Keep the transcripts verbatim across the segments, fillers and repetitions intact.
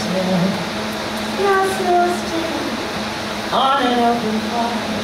chill, lost no still on an open fire.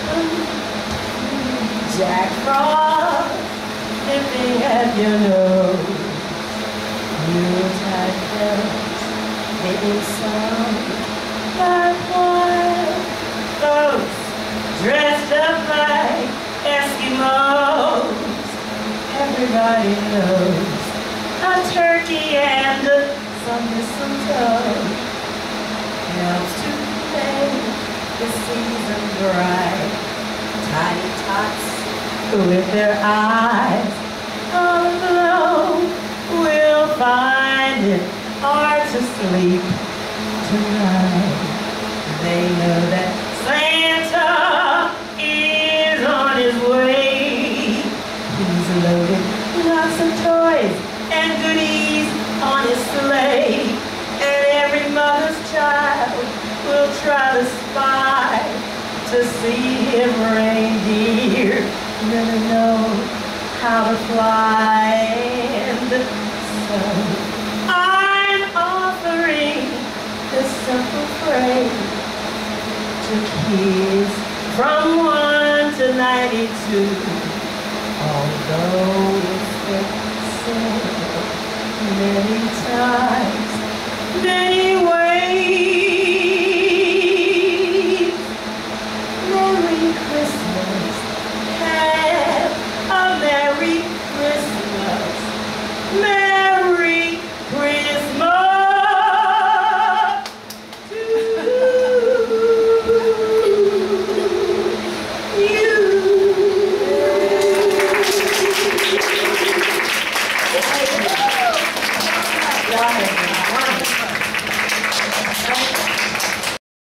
Jack Frost nipping at your nose, Yuletide bells making song like wild folks dressed up like Eskimos. Everybody knows a turkey and some mistletoe helps to make the season bright. Tiny tots with their eyes aglow will find it hard to sleep tonight. They know that Santa is on his way. He's loaded with lots of toys and goodies on his sleigh. And every mother's child will try to spy to see if reindeer really know how to fly. And so I'm offering this simple phrase to kids from one to ninety-two. Although it's been said many times